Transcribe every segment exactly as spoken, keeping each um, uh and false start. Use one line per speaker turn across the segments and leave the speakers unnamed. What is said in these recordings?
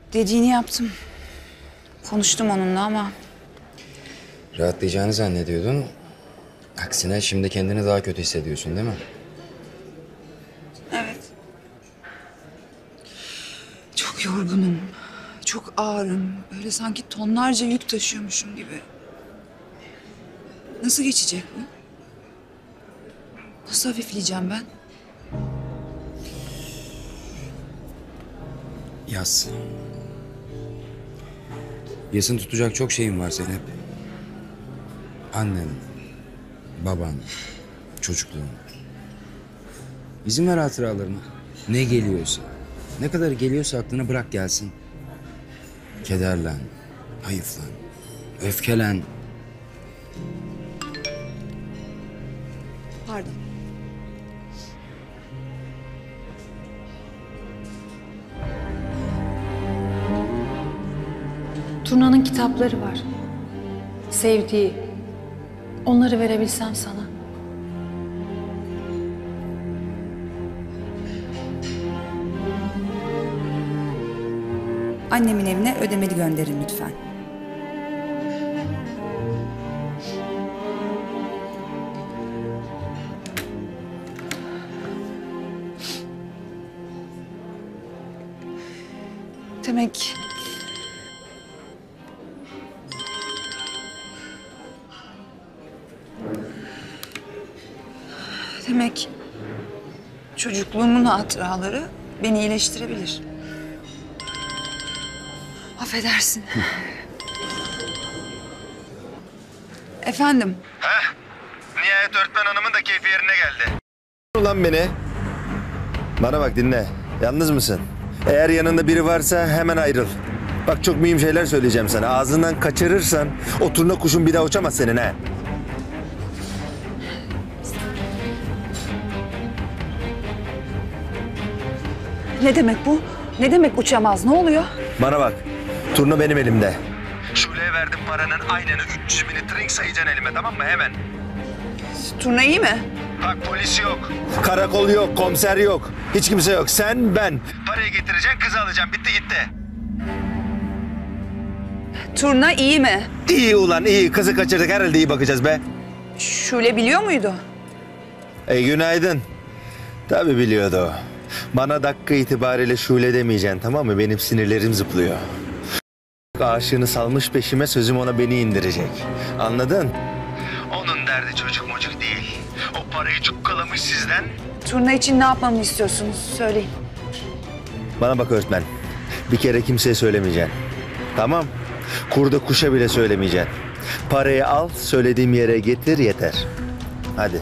Dediğini yaptım. Konuştum onunla ama...
Rahatlayacağını zannediyordun. Aksine şimdi kendini daha kötü hissediyorsun değil mi?
Evet. Çok yorgunum. Çok ağırım. Böyle sanki tonlarca yük taşıyormuşum gibi. Nasıl geçecek bu? Nasıl hafifleyeceğim ben?
Yaz. Yasın tutacak çok şeyin var Zeynep. Annen, baban, çocukluğun. İzin ver hatıralarına. Ne geliyorsa, ne kadar geliyorsa aklına bırak gelsin. Kederlen, hayıflan, öfkelen.
Pardon.
Turna'nın kitapları var. Sevdiği. Onları verebilsem sana.
Annemin evine ödemeli gönderin lütfen.
Demek... Demek çocukluğumun hatıraları beni iyileştirebilir. Affedersin. Efendim?
Heh, nihayet öğretmen hanımın da keyfi yerine geldi. Ulan beni. Bana bak dinle. Yalnız mısın? Eğer yanında biri varsa hemen ayrıl. Bak çok mühim şeyler söyleyeceğim sana. Ağzından kaçırırsan o turna kuşun bir daha uçamaz senin ha.
Ne demek bu? Ne demek uçamaz? Ne oluyor?
Bana bak. Turna benim elimde. Şule'ye verdim paranın aynını üç yüz bini trink sayacaksın elime, tamam mı? Hemen.
Turna iyi mi?
Bak polis yok. Karakol yok. Komiser yok. Hiç kimse yok. Sen, ben. Parayı getireceksin, kızı alacaksın. Bitti gitti.
Turna iyi mi?
İyi ulan iyi. Kızı kaçırdık. Herhalde iyi bakacağız be.
Şule biliyor muydu?
E günaydın. Tabii biliyordu o. Bana dakika itibariyle Şule demeyeceksin, tamam mı? Benim sinirlerim zıplıyor. Aşığını salmış peşime, sözüm ona beni indirecek. Anladın? Onun derdi çocuk mocuk değil. O parayı cukkalamış sizden.
Turna için ne yapmamı istiyorsunuz? Söyleyin.
Bana bak öğretmen. Bir kere kimseye söylemeyeceksin. Tamam. Kurda kuşa bile söylemeyeceksin. Parayı al, söylediğim yere getir yeter. Hadi.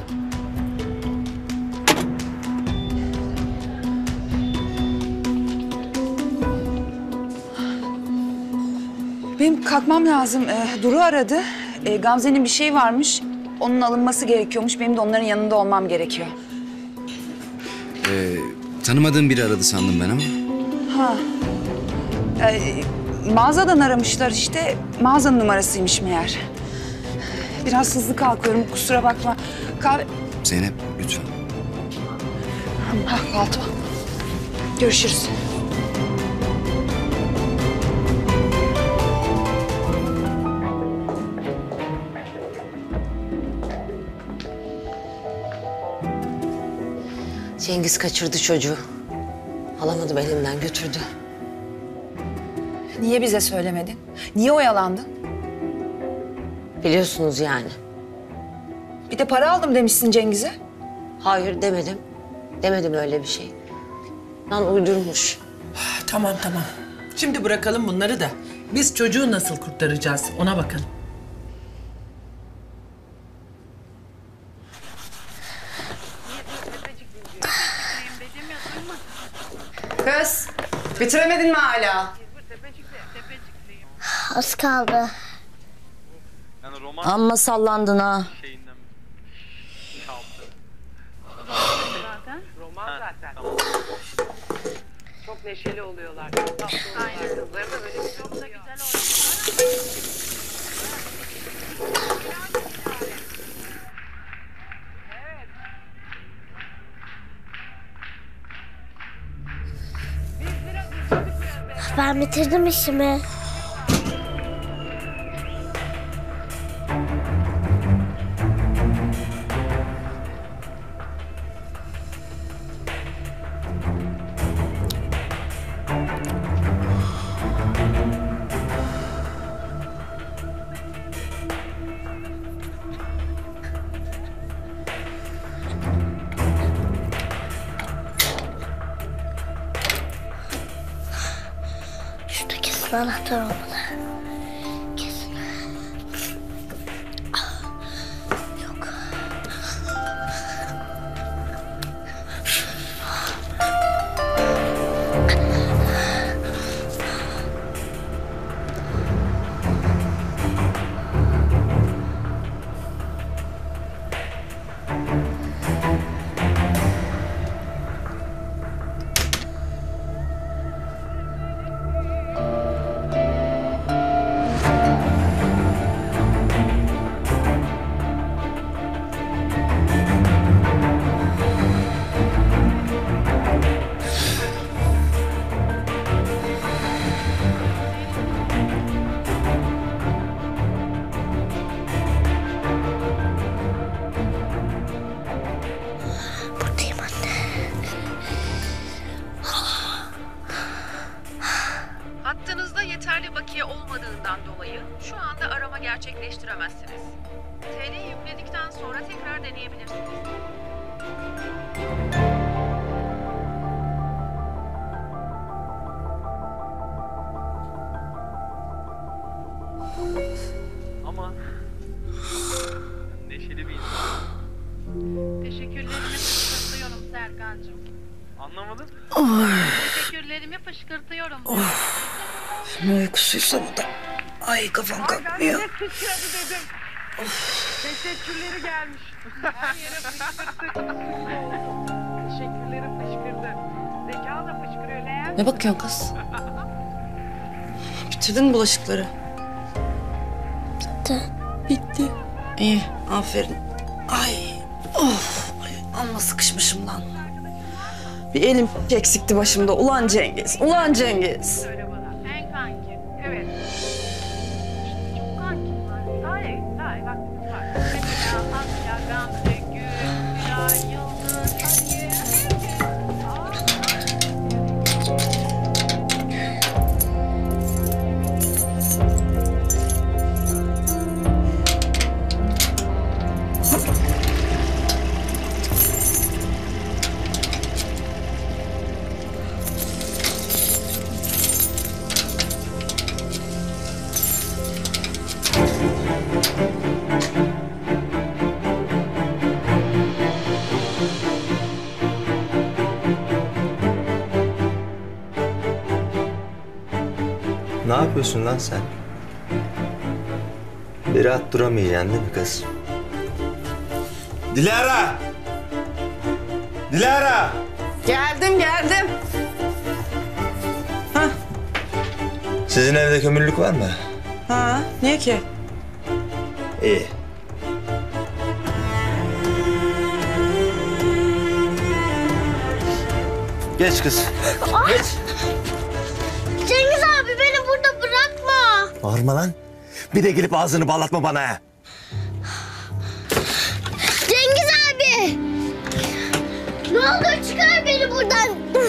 Benim kalkmam lazım. Ee, Duru aradı. Ee, Gamze'nin bir şey varmış. Onun alınması gerekiyormuş. Benim de onların yanında olmam gerekiyor.
Ee, tanımadığım biri aradı sandım ben ama.
Ha. Ee, mağazadan aramışlar işte. Mağazanın numarasıymış meğer. Biraz hızlı kalkıyorum. Kusura bakma. Kahve...
Zeynep lütfen.
Ha, palto. Görüşürüz.
Cengiz kaçırdı çocuğu. Alamadım elimden, götürdü.
Niye bize söylemedin? Niye oyalandın?
Biliyorsunuz yani.
Bir de para aldım demişsin Cengiz'e.
Hayır demedim. Demedim öyle bir şey. Lan uydurmuş.
Tamam tamam. Şimdi bırakalım bunları da. Biz çocuğu nasıl kurtaracağız ona bakalım.
Kız, bitiremedin mi hala?
Az kaldı. Amma sallandın ha.
Roman zaten. Çok neşeli oluyorlar. Çok tatlı oluyorlar. Kızları da böyle çok da güzel oynuyorlar.
Ben Ben bitirdim işimi. Şurada kesin anahtar olmalı. Kesin. Yok. Buradayım anne.
Hattınızda yeterli bakiye olmadığından dolayı şu anda arama gerçekleştiremezsiniz. T L yükledikten sonra tekrar deneyebilirsiniz.
Ama neşeli bir insan.
Teşekkürlerimi fışkırtıyorum Serkan'cığım.
Anlamadım.
Teşekkürlerimi fışkırtıyorum.
Ne uykusuysa bu da. Ay kafam kalkmıyor.
Ben de sıçradı dedim. Teşekkürleri gelmiş. Her yere fışkırttık. Teşekkürleri fışkırdı. Zeka da fışkırıyor. Leğen.
Ne bakıyorsun kız? Bitirdin mi bulaşıkları?
Bitti.
Bitti. İyi, aferin. Ay, of. Ay, amma sıkışmışım lan. Bir elim eksikti başımda. Ulan Cengiz, ulan Cengiz.
Söyle bana. En kanki. Evet. Çok kanki var. Daha iyi. Daha iyi. Vaktimiz var. Mesela Asya, Gamze, Gül, Gülay, Yıldız, Aliye.
Ne yapıyorsun lan sen? Bir rahat duramayacaksın değil mi kız? Dilara! Dilara!
Geldim, geldim. Hah,
Sizin evde kömürlük var mı?
ha, niye ki?
İyi. Geç kız. Geç.
Cengiz abi beni burada bırakma.
Bağırma lan. Bir de gelip ağzını bağlatma bana ha.
Cengiz abi. Ne olur çıkar beni buradan.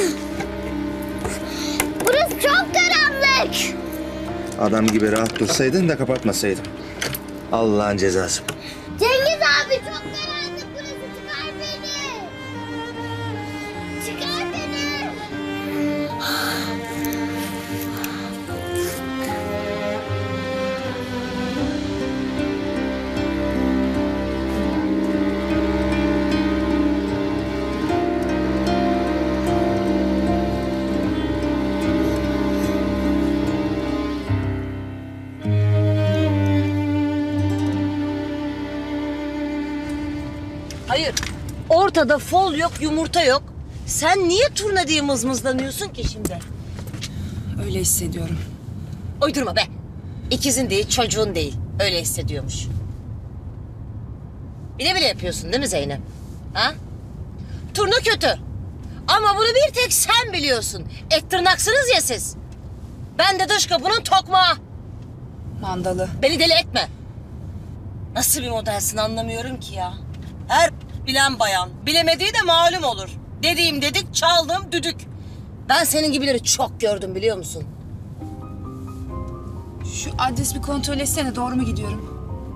Burası çok karanlık.
Adam gibi rahat dursaydın da kapatmasaydın. Allah'ın cezası.
Cengiz abi çok karanlık burası, çıkar beni. Çıkar beni.
Hayır. Ortada fol yok, yumurta yok. Sen niye turna diye mızmızlanıyorsun ki şimdi?
Öyle hissediyorum.
Uydurma be. İkizin değil, çocuğun değil. Öyle hissediyormuş. Bile bile yapıyorsun değil mi Zeynep? Ha? Turna kötü. Ama bunu bir tek sen biliyorsun. Et tırnaksınız ya siz. Ben de dış kapının tokmağı.
Mandalı.
Beni deli etme. Nasıl bir modelsin anlamıyorum ki ya. Her bilen bayan. Bilemediği de malum olur. Dediğim dedik, çaldığım düdük. Ben senin gibileri çok gördüm biliyor musun?
Şu adres bir kontrol etsene, doğru mu gidiyorum?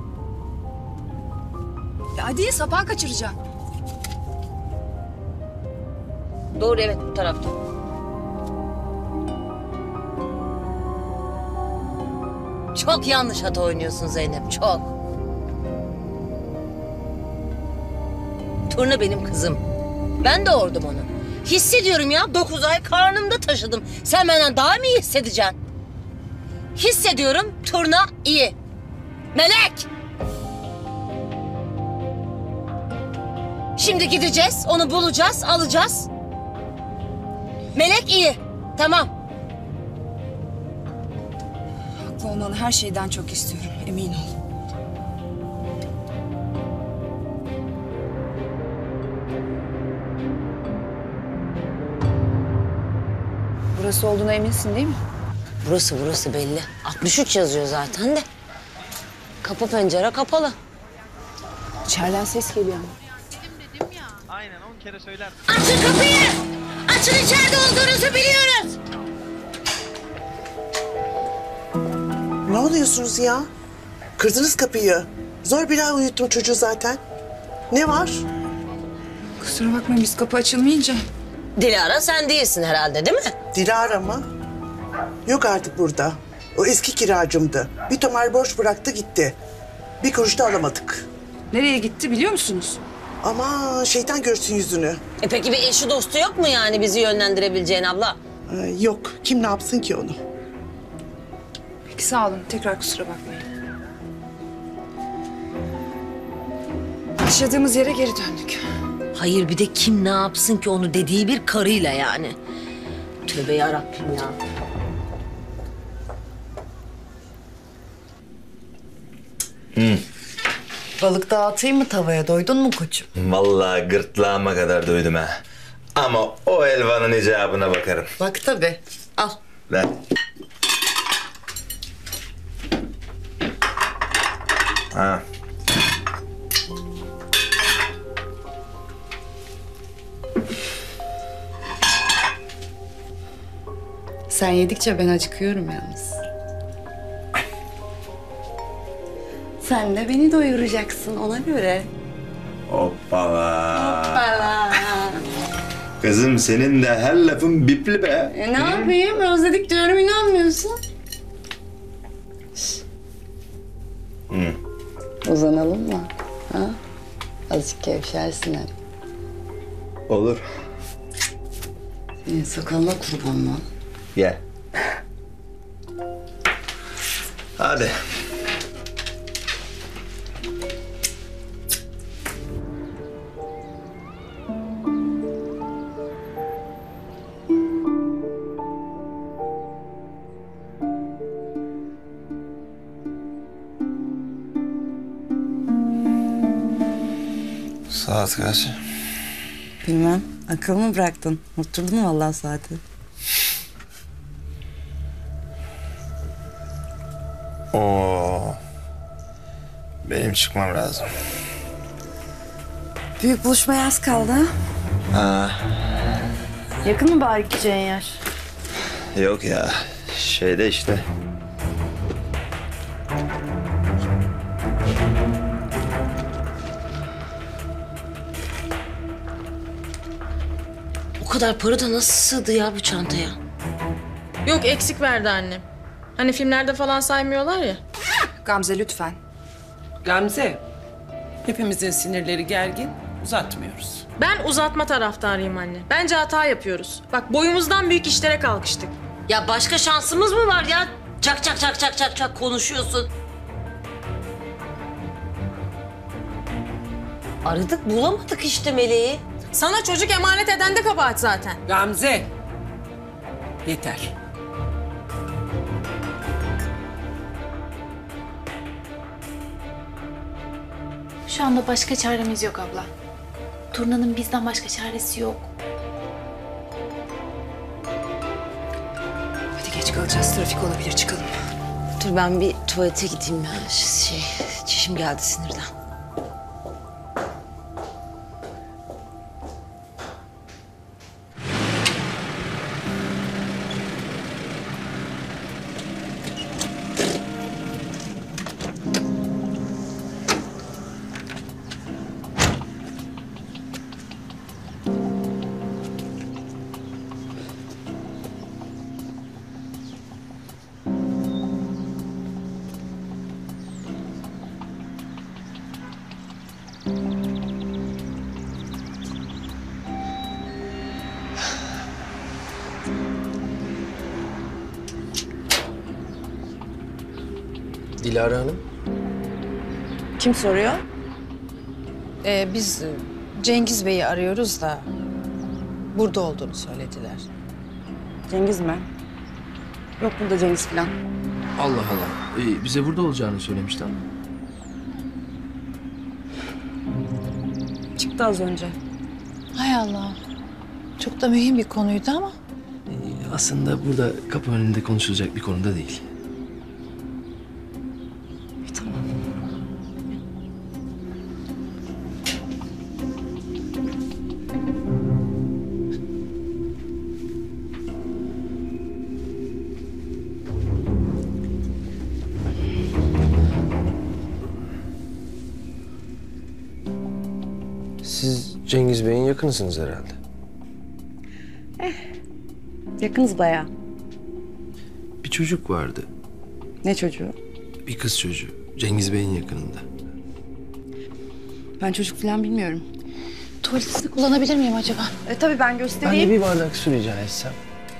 Ya hadi, sapağı kaçıracağım.
Doğru, evet, bu tarafta. Çok yanlış hata oynuyorsun Zeynep, çok. Turna benim kızım. Ben doğurdum onu. Hissediyorum ya, dokuz ay karnımda taşıdım. Sen benden daha mı iyi hissedeceksin? Hissediyorum, Turna iyi. Melek! Şimdi gideceğiz, onu bulacağız, alacağız. Melek iyi, tamam.
Haklı olmanı her şeyden çok istiyorum, emin ol. Burası olduğuna eminsin değil mi?
Burası burası belli. altmış üç yazıyor zaten de. Kapı pencere kapalı.
İçeriden ses geliyor ama.
Aynen on kere söylersin.
Açın kapıyı! Açın, içeride olduğunuzu biliyoruz.
Ne oluyorsunuz ya? Kırdınız kapıyı. Zor bela uyuttum çocuğu zaten. Ne var?
Kusura bakmayın, biz kapı açılmayınca.
Dilara sen değilsin herhalde değil mi?
Dilara mı? Yok artık burada. O eski kiracımdı. Bir tomar borç bıraktı gitti. Bir kuruş da alamadık.
Nereye gitti biliyor musunuz?
Ama şeytan görsün yüzünü.
E peki bir eşi dostu yok mu yani bizi yönlendirebileceğin abla?
Ee, yok. Kim ne yapsın ki onu?
Peki sağ olun, tekrar kusura bakmayın. Yaşadığımız yere geri döndük.
Hayır, bir de kim ne yapsın ki onu dediği bir karıyla yani. Tövbe yarabbim ya.
Hı.
Balık dağıtayım mı tavaya? Doydun mu koçum?
Vallahi gırtlağıma kadar doydum ha. Ama o helvanın icabına bakarım.
Bak tabii. Al.
Ver. Ha.
Sen yedikçe ben acıkıyorum yalnız. Sen de beni doyuracaksın ona göre.
Hoppala.
Hoppala.
Kızım senin de her lafın bipli be.
E, ne yapayım? Özledik diyorum, inanmıyorsun.
Hı.
Uzanalım mı? Ha? Azıcık gevşersin hadi.
Olur.
Senin sakalına kurban lan.
Gel. Hadi. Saat kaç?
Bilmem. Akıl mı bıraktın? Oturdun mu vallahi saati?
Oo. Benim çıkmam lazım.
Büyük buluşmaya az kaldı ha?
Ha.
Yakın mı bari gideceğin yer?
Yok ya. Şeyde işte.
O kadar para da nasıl sığdı ya bu çantaya?
Yok, eksik verdi annem. Hani filmlerde falan saymıyorlar ya.
Gamze lütfen.
Gamze, hepimizin sinirleri gergin, uzatmıyoruz.
Ben uzatma taraftarıyım anne. Bence hata yapıyoruz. Bak, boyumuzdan büyük işlere kalkıştık.
Ya başka şansımız mı var ya? Çak çak çak çak çak çak konuşuyorsun. Aradık bulamadık işte Meleği.
Sana çocuk emanet eden de kabahat zaten.
Gamze, yeter.
Şu anda başka çaremiz yok abla. Turna'nın bizden başka çaresi yok.
Hadi geç geç kalacağız. Trafik olabilir. Çıkalım.
Dur ben bir tuvalete gideyim ya. Şey, çişim geldi sinirden.
Dilara Hanım.
Kim soruyor?
Ee, biz Cengiz Bey'i arıyoruz da burada olduğunu söylediler.
Cengiz mi? Yok burada Cengiz falan.
Allah Allah. Ee, bize burada olacağını söylemişti ama.
Çıktı az önce.
Hay Allah. Çok da mühim bir konuydu ama.
Ee, aslında burada kapı önünde konuşulacak bir konuda değil. Siz Cengiz Bey'in yakınısınız herhalde.
Yakınız bayağı.
Bir çocuk vardı.
Ne çocuğu?
Bir kız çocuğu. Cengiz Bey'in yakınında.
Ben çocuk falan bilmiyorum.
Tuvaletini kullanabilir miyim acaba?
E tabii ben
Ben
göstereyim.
de bir bardak su rica etsem.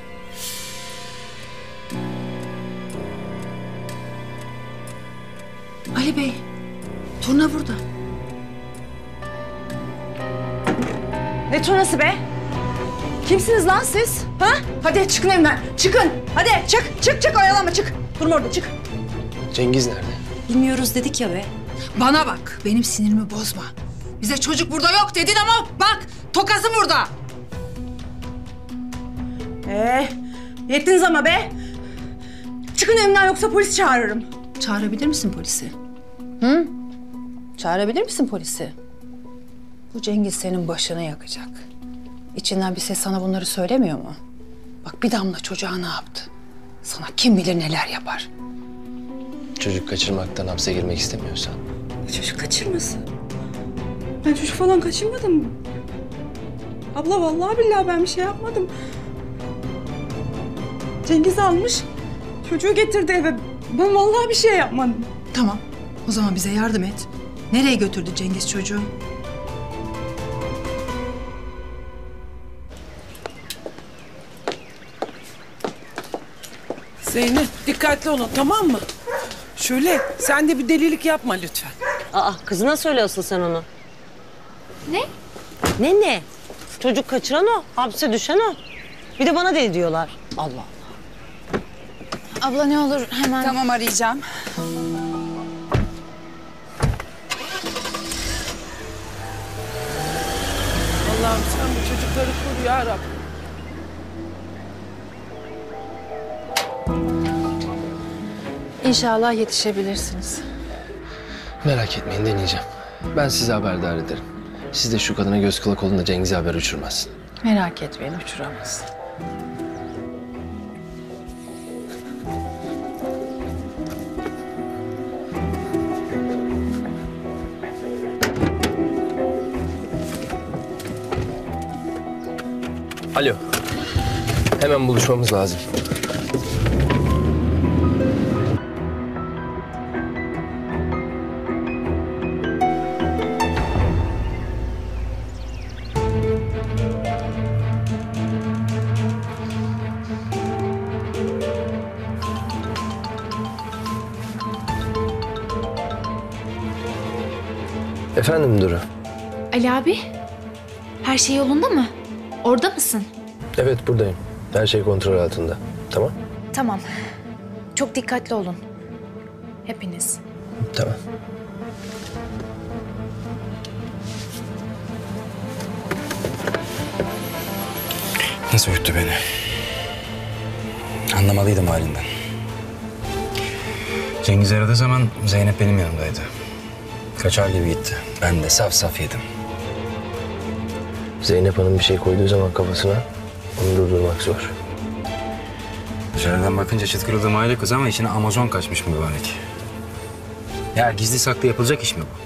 Ali Bey, turna burada.
Ne turnası be? Kimsiniz lan siz? Ha? Hadi çıkın evden. Çıkın. Hadi çık. Çık çık oyalanma çık. Durma orada çık.
Cengiz nerede?
Bilmiyoruz dedik ya be.
Bana bak, benim sinirimi bozma. Bize çocuk burada yok dedin ama bak, tokası burada.
Ee, yettiniz ama be. Çıkın evimden yoksa polis çağırırım.
Çağırabilir misin polisi? Hı? Çağırabilir misin polisi? Bu Cengiz senin başını yakacak. İçinden bir ses sana bunları söylemiyor mu? Bak bir damla çocuğa ne yaptı? Sana kim bilir neler yapar.
Çocuk kaçırmaktan hapse girmek istemiyorsan.
Çocuk kaçırması. Ben çocuk falan kaçırmadım. Abla vallahi billahi ben bir şey yapmadım. Cengiz almış. Çocuğu getirdi eve. Ben vallahi bir şey yapmadım.
Tamam, o zaman bize yardım et. Nereye götürdü Cengiz çocuğu?
Zeynep dikkatli olun tamam mı? Şöyle sen de bir delilik yapma lütfen.
Aa kızına söylüyorsun sen onu.
Ne?
Ne ne? Çocuk kaçıran o, hapse düşen o. Bir de bana deli diyorlar. Allah Allah.
Abla ne olur hemen...
Tamam arayacağım.
Allah'ım sen bu çocukları koru ya Rabbim.
İnşallah yetişebilirsiniz.
Merak etmeyin deneyeceğim. Ben size haberdar ederim. Siz de şu kadına göz kulak olun da Cengiz'e haber uçurmasın.
Merak etmeyin, uçuramaz.
Alo. Hemen buluşmamız lazım. Efendim Duru?
Ali abi, her şey yolunda mı? Orada mısın?
Evet buradayım. Her şey kontrol altında. Tamam?
Tamam. Çok dikkatli olun. Hepiniz.
Tamam. Nasıl uyuttu beni?
Anlamalıydım halinden. Cengiz aradığı zaman Zeynep benim yanımdaydı. Kaçar gibi gitti. Ben de saf saf yedim.
Zeynep Hanım bir şey koyduğu zaman kafasına onu durdurmak zor.
Dışarıdan bakınca çıt kırıldığım aile kız ama içine Amazon kaçmış mübarek. Ya gizli saklı yapılacak iş mi bu?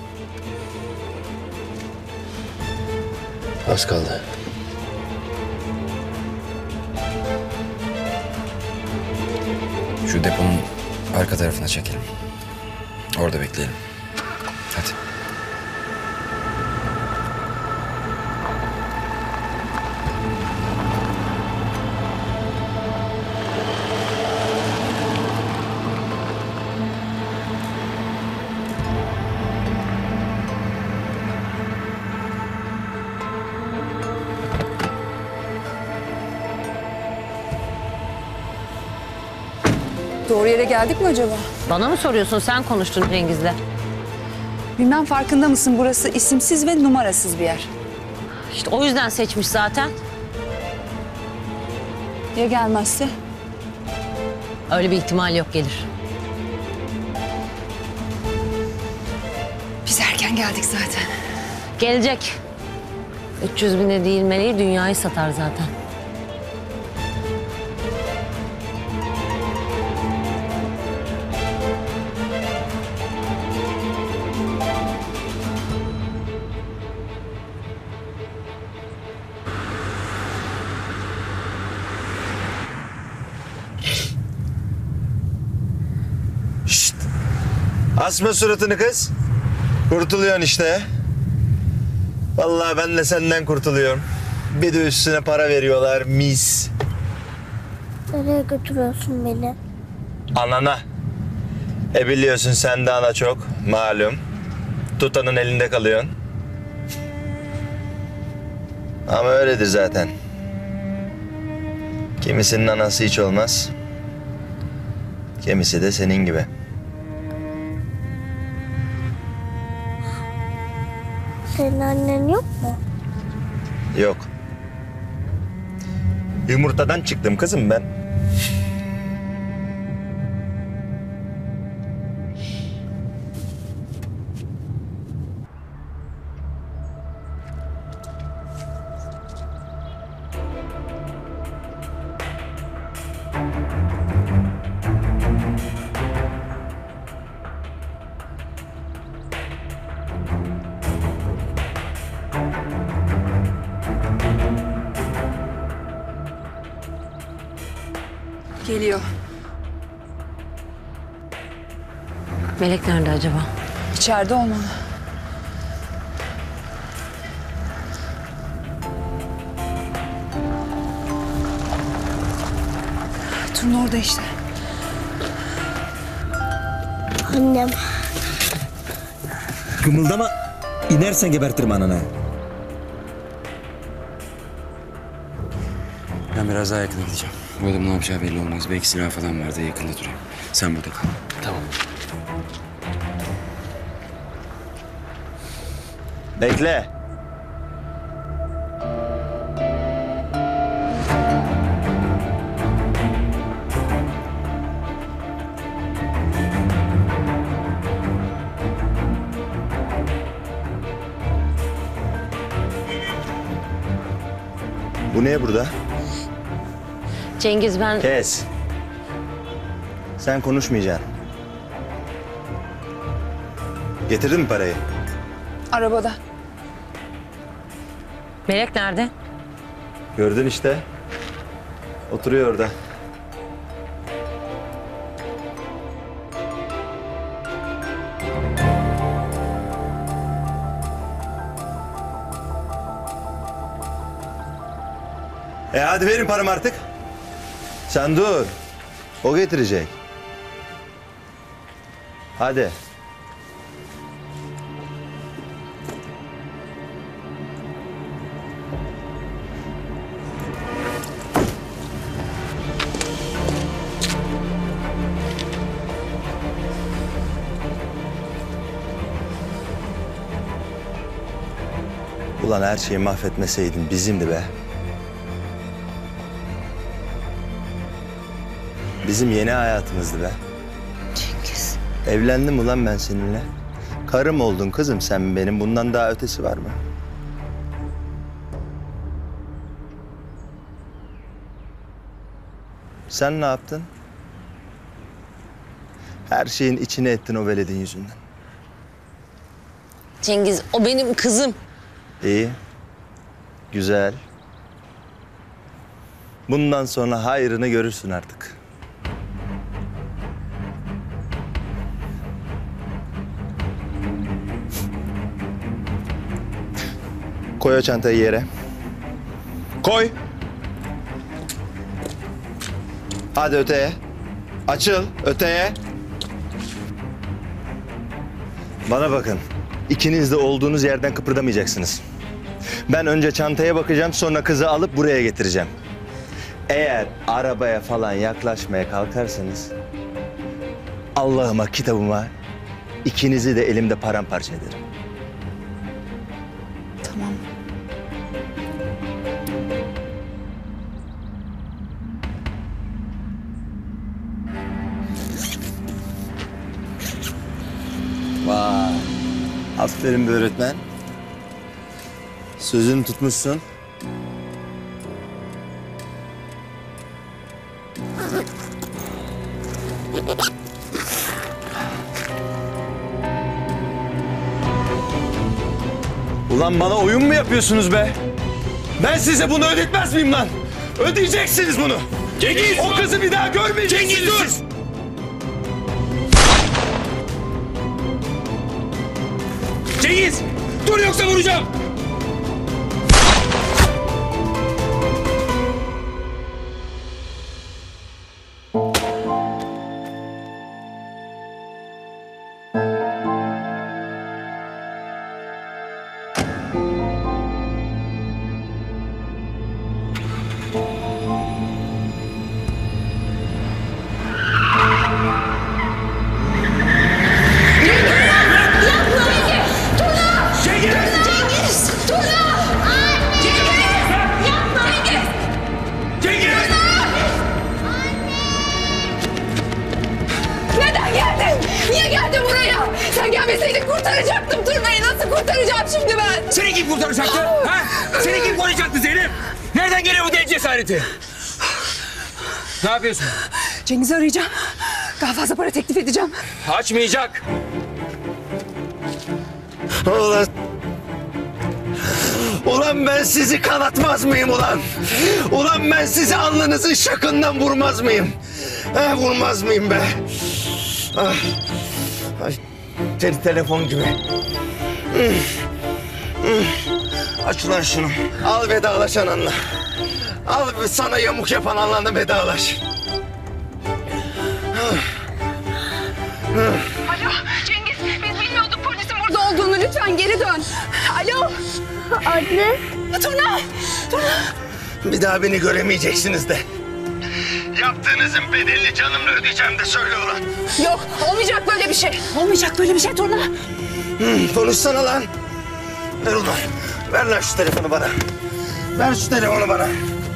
Az kaldı.
Şu deponun arka tarafına çekelim. Orada bekleyelim. Hadi.
Doğru yere geldik mi acaba?
Bana mı soruyorsun? Sen konuştun Cengiz'le.
Bilmem farkında mısın? Burası isimsiz ve numarasız bir yer.
İşte o yüzden seçmiş zaten.
Ya gelmezse?
Öyle bir ihtimal yok, gelir.
Biz erken geldik zaten.
Gelecek. üç yüz bine değil meleği dünyayı satar zaten.
Asma suratını kız. Kurtuluyorsun işte. Vallahi ben de senden kurtuluyorum. Bir de üstüne para veriyorlar, mis.
Nereye götürüyorsun beni?
Anana. E biliyorsun sen de ana çok, malum. Tutanın elinde kalıyorsun. Ama öyledir zaten. Kimisinin anası hiç olmaz. Kimisi de senin gibi.
Senin annen yok mu?
Yok. Yumurtadan çıktım kızım ben.
Geliyor.
Melek nerede acaba?
İçeride olmalı. Turna orada işte.
Annem.
Kımıldama. İnersen gebertirim ananı.
Ben biraz daha yakına gideceğim. Bu adamın ne yapacağı belli olmaz. Belki silah falan vardı. Yakında durayım. Sen burada kal.
Tamam.
Bekle. Bu ne burada?
Cengiz ben...
Kes. Sen konuşmayacaksın. Getirdin mi parayı?
Arabada.
Melek nerede?
Gördün işte. Oturuyor orada. E hadi verin paramı artık. Sen dur. O getirecek. Hadi. Ulan her şeyi mahvetmeseydin bizimdi be. bizim yeni hayatımızdı be.
Cengiz.
Evlendim ulan ben seninle. Karım oldun kızım sen benim. Bundan daha ötesi var mı? Sen ne yaptın? Her şeyin içine ettin o veledin yüzünden.
Cengiz o benim kızım.
İyi. Güzel. Bundan sonra hayrını görürsün artık. Koy o çantayı yere. Koy. Hadi öteye. Açıl öteye. Bana bakın. İkiniz de olduğunuz yerden kıpırdamayacaksınız. Ben önce çantaya bakacağım, sonra kızı alıp buraya getireceğim. Eğer arabaya falan yaklaşmaya kalkarsanız... Allah'ıma, kitabıma ikinizi de elimde paramparça ederim.
Tamam.
Vay. Aferin be öğretmen. Sözünü tutmuşsun. Ulan bana oyun mu yapıyorsunuz be? Ben size bunu ödetmez miyim lan? Ödeyeceksiniz bunu.
Cengiz!
O kızı bir daha görmeyeceksiniz.
Cengiz dur!
siz.
Cengiz! Dur yoksa vuracağım!
Kurtaracaktım Turna'yı. Nasıl kurtaracağım şimdi ben?
Seni kim kurtaracaktı? Ha? Seni kim koruyacaktı Zeynep? Nereden geliyor bu deli cesareti? Ne yapıyorsun?
Cengiz'i arayacağım. Daha fazla para teklif edeceğim.
Açmayacak.
Ulan... Ulan ben sizi kanatmaz mıyım ulan? Ulan ben sizi alnınızın şakından vurmaz mıyım? Ha, vurmaz mıyım be? Ah. Ay. Te telefon gibi. Aç ulan şunu. Al vedalaş ananla. Al sana yamuk yapan ananla vedalaş.
Alo Cengiz, biz bilmiyorduk polisin burada olduğunu. Lütfen geri dön. Alo.
Anne.
Turna. Turna.
Bir daha beni göremeyeceksiniz de. Yaptığınızın bedelini canımla ödeyeceğim de söyle ulan.
Yok, olmayacak böyle bir şey. Olmayacak böyle bir şey Turna.
Hmm, konuşsana lan. Ver ulan. Ver lan şu telefonu bana. Ver şu telefonu bana.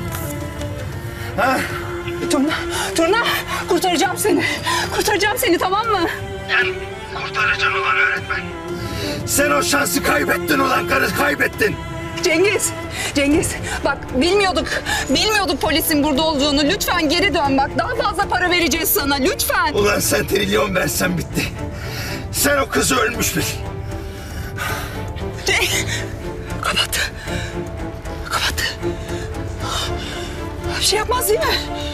Ha?
Turna, Turna. Kurtaracağım seni. Kurtaracağım seni, tamam mı?
Sen kurtaracaksın ulan öğretmen. Sen o şansı kaybettin ulan karı, kaybettin.
Cengiz, Cengiz bak bilmiyorduk, bilmiyorduk polisin burada olduğunu. Lütfen geri dön bak, daha fazla para vereceğiz sana, lütfen.
Ulan sen trilyon versen bitti. Sen o kızı ölmüş bil.
Cengiz, kapat, kapat. Bir şey yapmaz değil mi?